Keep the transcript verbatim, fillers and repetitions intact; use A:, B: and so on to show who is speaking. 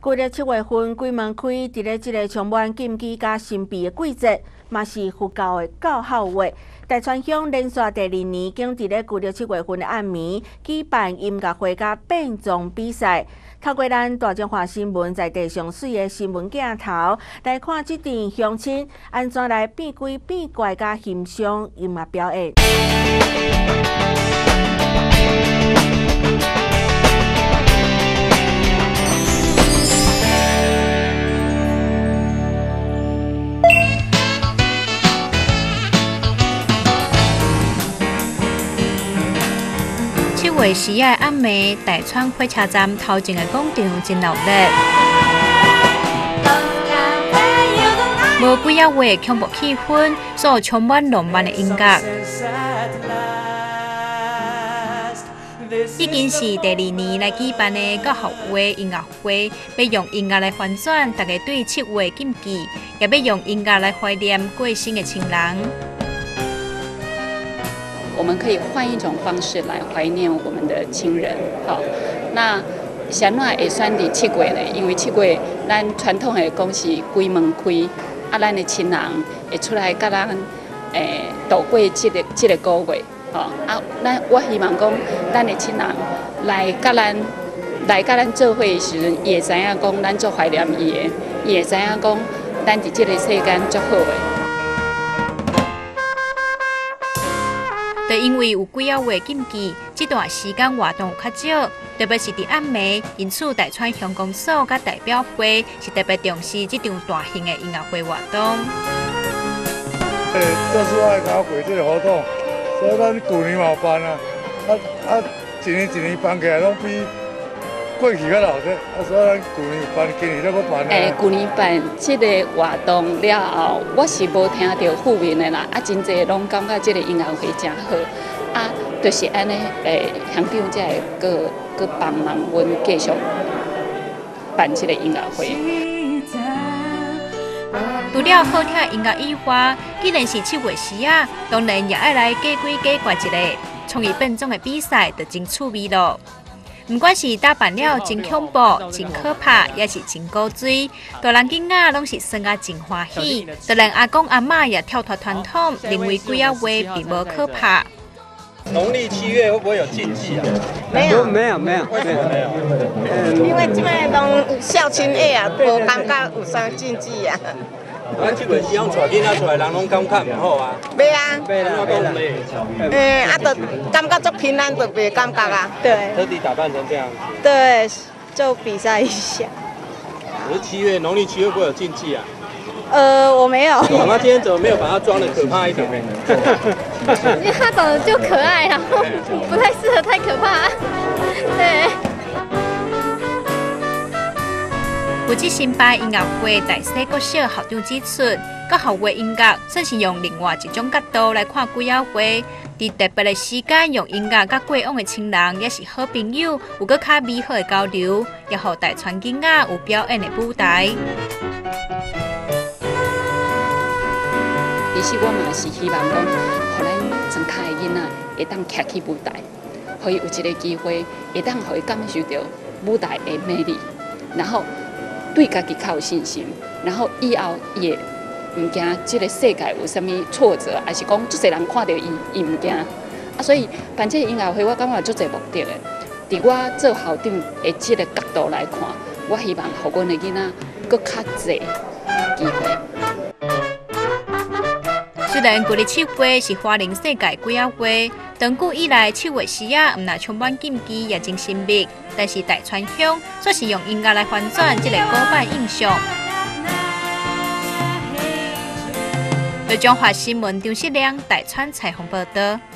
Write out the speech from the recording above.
A: 旧历七月份，鬼门开，伫咧即个充满禁忌甲神秘的季节，嘛是佛教的教孝月。大川乡连续第二年，经伫咧旧历七月份的暗暝，举办音乐会甲变装比赛。透过咱大中华新闻在地上水的新闻镜头，来看即场乡亲安怎来变鬼变怪甲欣赏音乐表演。七月十日暗暝，大川火车站头前的广场真闹热。无几啊月恐怖气氛，所充满浪漫的音乐。已经是第二年来举办的教学会音乐会，要用音乐来翻转大家对七月禁忌，也要用音乐来怀念过身的亲人。
B: 我们可以换一种方式来怀念我们的亲人，好，那啥那会选伫七月呢？因为七月咱传统的讲是鬼门开，啊，咱的亲人会出来甲咱诶度过这个这个个月，吼啊，咱我希望讲咱的亲人来甲咱来甲咱做伙的时阵，也知影讲咱足怀念伊的，也知影讲咱伫这个世间足好的。就因为有几啊月禁忌，这段时间活动有较少，特别是伫暗暝，因此大川乡公所甲代表会是特别重视这场大型的音乐会活动。
C: 诶，这次我来搞过这个活动，所以咱旧年嘛有办啊，啊啊，一年一年办起来拢比过去较闹热，啊，所以咱旧年有办，今年再搁办啊。诶，
B: 旧年办这个活动了后，我是无听到负面的啦，啊，真侪拢感觉这个音乐会真好，啊，就是安尼，诶，乡长才会搁搁帮忙阮继续办这个音乐会。
A: 除了好听音乐以外，既然是七月时啊，当然也爱来假鬼假怪一个，创意变装的比赛就真趣味咯。不管是打扮了真恐怖、真可怕，也是真古锥，大人囡仔拢是生啊真欢喜，就连阿公阿嬷也跳脱传统，认为几啊月并无可怕。
D: 农历七月会不会有禁忌啊？
E: 没有，没有，没有，
D: 为什么没有？
E: 因为这边拢孝亲的啊，无感觉有啥禁忌啊。
D: 咱这个时阵带囡仔出来，人拢感觉唔好啊。
E: 袂啊，
D: 袂啦，袂啦。
E: 嗯，啊，就感觉足平安，就袂感觉啊。对。
D: 特地打扮成这样子。
E: 对，就比赛一下。
D: 可是七月，农历七月会不会有禁忌啊？
E: 呃，我没有。
D: 我妈今天怎么没有把它装的可怕一点呢？
F: 因为它长得就可爱，然后不太适合太可怕。对。
A: 有这新办音乐会，大细国小校长指出，教学会音乐算是用另外一种角度来看几啊月，伫特别的时间用音乐甲过往的亲人，也是好朋友，有个较美好的交流，也互大川囡仔有表演的舞台。
B: 其实我嘛是希望讲，互咱庄脚的囡仔会当徛起舞台，互伊有一个机会，会当互伊感受到舞台的魅力，然后对家己较有信心，然后以后也唔惊这个世界有啥物挫折，还是讲足侪人看到伊，伊唔惊。啊，所以办这个音乐会，我感觉足侪目的的。伫我做校长的这个角度来看，我希望互阮的囡仔搁较侪机会。
A: 虽然旧历七月是花莲世界几啊月，长久以来七月时啊，唔但充满禁忌，也真神秘。但是大川乡却是用音乐来翻转这个古板印象。由中华新闻张世亮、大川采访报道。